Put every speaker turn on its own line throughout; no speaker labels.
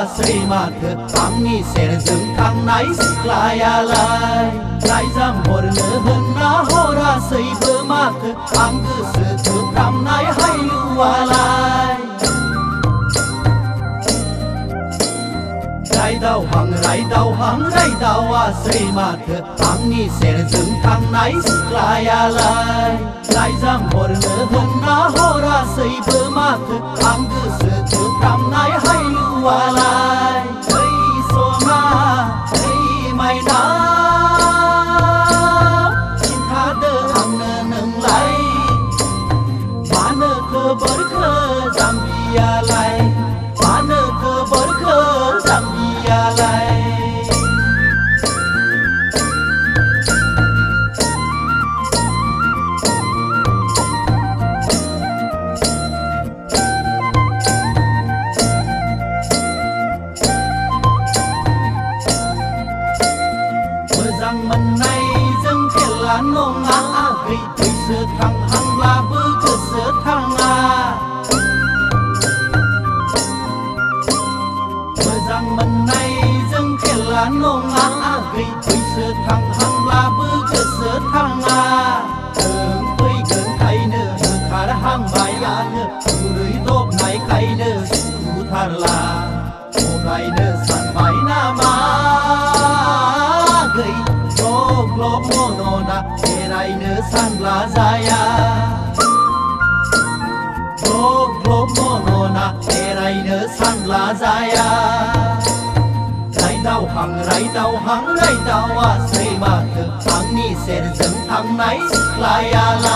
sri ma the angni ser jeng thang nai siklayalai lai jam hor ne hun na hora sei bơ ma the ang cứ sự thu tam nai hai lualai rai dau hang sri ma the angni ser jeng thang nai siklayalai lai jam hor ne hun na hora sei bơ ma the ang cứ sự thu tam nai hai lualai hey sona hey mai na chin tha de ang ne nang lai ma ne ke ber ke Zambia lai ma ne ke ber ke Zambia lai mình nay dâng khen là nông á gầy tươi sữa thằng hăng là bơ cơ sữa thằng bởi rằng mình nay dâng khen là nông á gầy tươi sữa thằng hăng là bơ cơ sữa thằng thường tươi gần thay nữa khá là hăng bài nữa người tốt này khay nữa su thar là một ngày nữa sẵn bài na ma gầy Glok monona erai ne san lazaya Glok monona erai ne san lazaya Rai dau hang sei ma the hang ni ser jeng thang nai siklayala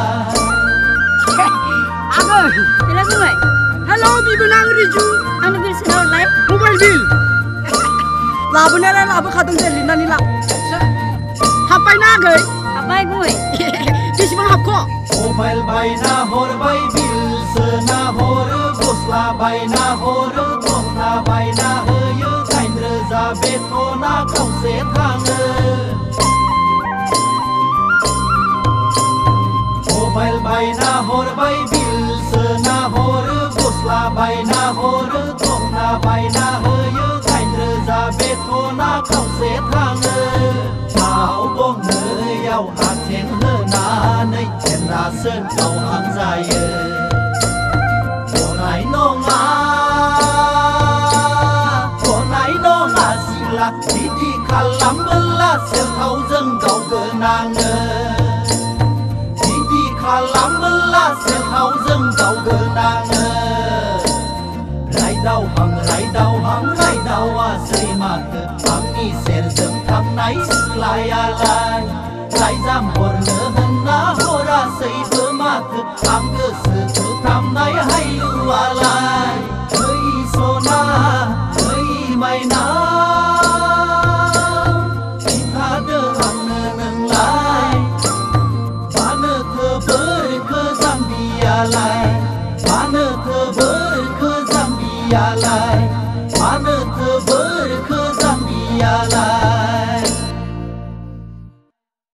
Agoi ila gungai hello bibu nang riju anu bil senau live mobile bill labu nela labu khatung jeli nani la Hapai na gay?
Hapai gue.
Dis bang hap ko.
Mobile bay na hor bay bil se na hor bosla bay na hor tom na bay na hoye kain reza beto na kau se thang. Mobile bay na hor bay bil se na hor bosla bay na hor tom na bay na hoye kain reza beto na kau se thang. Áo bông nơi áo hạt thiên hơ na nơi thiên ra sơn cầu hàng dài Cô này nô ngã xì lạc đi đi khá lắm bơ la xem thâu dân cầu cơ nàng Đi đi khá lắm bơ la xem thâu dân cầu cơ nàng Rai dau hang sri ma the ang ni ser jeng thang nai siklayalai lai jam hor ne hun na hora sei bơ ma the ang cơ sự thu tam nai hai lualai hey sona hey mai na chin tha de ang ne nang lai ba ne thơ ber ke Zambia lai ba ne thơ ber ke Zambia lai Mana ke ber ke Zambia lai